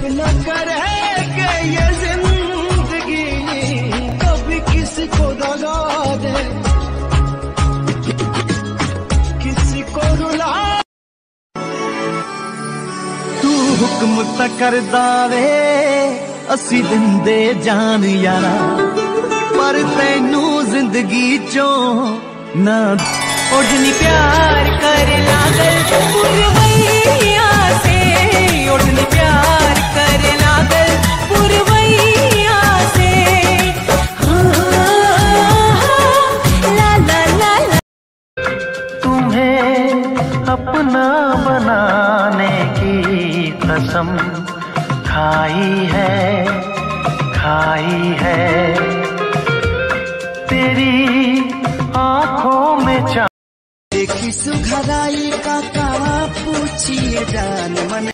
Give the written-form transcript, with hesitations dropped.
न करे कि ये जिंदगी कभी किसी को दगा दे, किसी को रुला। तू हुक्म त करदा वे असी दिंदे जान यारा, पर तैनू जिंदगी चों ना ओढ़नी प्यार कर लागल पुरवैया से, ओढ़नी प्यार कर लागल पुरवैया से। ला ला ला ला। तुम्हें अपना बनाने की कसम खाई है तेरी आँखों में देखी सुघराई का पूछिए जान मन।